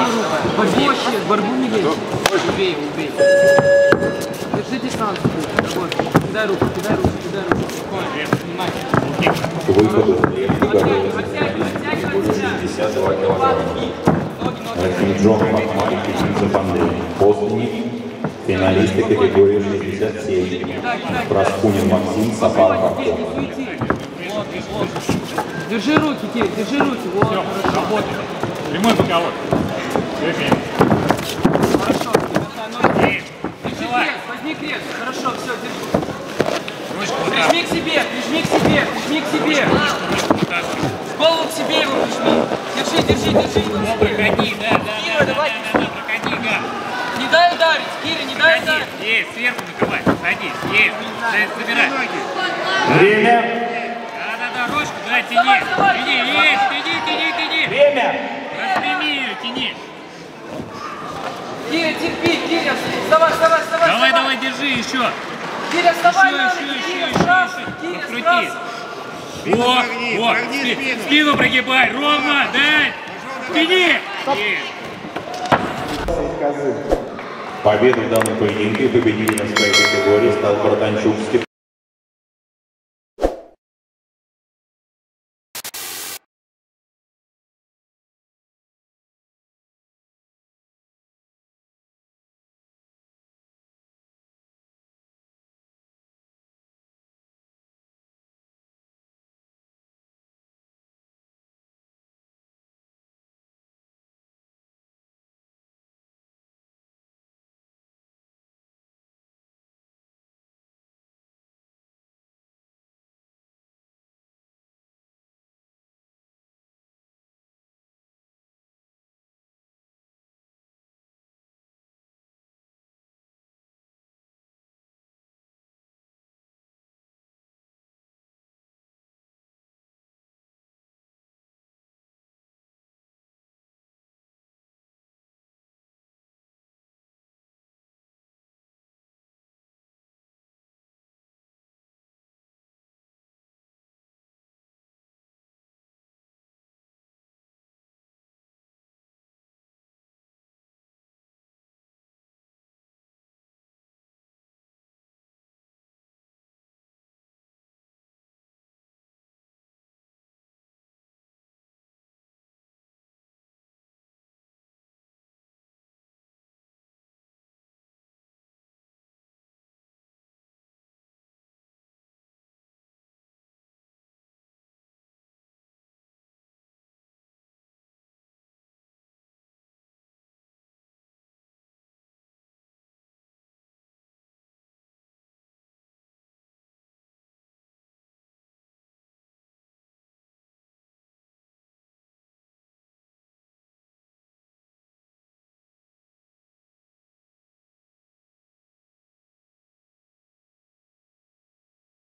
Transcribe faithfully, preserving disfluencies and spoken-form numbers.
руку. Побольше, борьбу не лезь. Убей, убей. Держи дистанцию. Кидай руку, кидай руку, кидай руку. К выходу более шестьдесят два килограмма. Рахимджон Махмад и Чинцев Андрей. После них финалисты категории шестьдесят семь. Проскунин Максим, Сапаров Артем. Держи руки, Кир, держи руки. Вот, все, хорошо. работай. Прямой боковой. Хорошо, ноги. Держи крест, возьми крест. Хорошо, все, держи. Прижми к себе, прижми к себе, прижми к себе. Голову к себе его прижми. Держи, держи, держи. Ну, проходи, да, да, Кира, да, давай. да, да, проходи, да. Не дай ударить, Кира, не дай Садись, ударить. есть, сверху накрывай, садись, есть, забирай. Время. Да-да-да, ручку, да, тяни, Вставай, вставай, тяни, вставай. есть, тяни, тяни, тяни. Время. Распрями ее, тяни. Кира, терпи, Кира, вставай, вставай, вставай. Давай, вставай. давай, держи еще. Кира, вставай, Еще, надо, еще, Кира, еще, еще, сбрасывай, еще. Кира, Подкрути. сбрасывай. Вот, вот, спину. спину прогибай, ровно, дай. Тяни. Победу в данном поединке победителем своей категории стал Братанчук Степан.